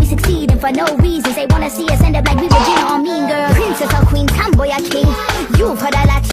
we succeeding for no reasons. They wanna see us end up like we were Gina or Mean Girl. Princess or queen, tomboy or king. You've heard a lot